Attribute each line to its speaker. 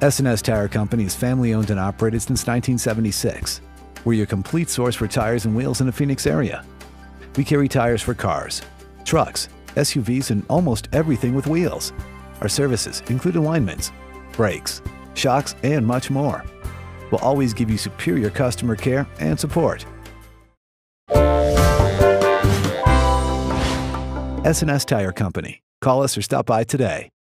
Speaker 1: S&S Tire Company is family-owned and operated since 1976. We're your complete source for tires and wheels in the Phoenix area. We carry tires for cars, trucks, SUVs, and almost everything with wheels. Our services include alignments, brakes, shocks, and much more. We'll always give you superior customer care and support. S&S Tire Company. Call us or stop by today.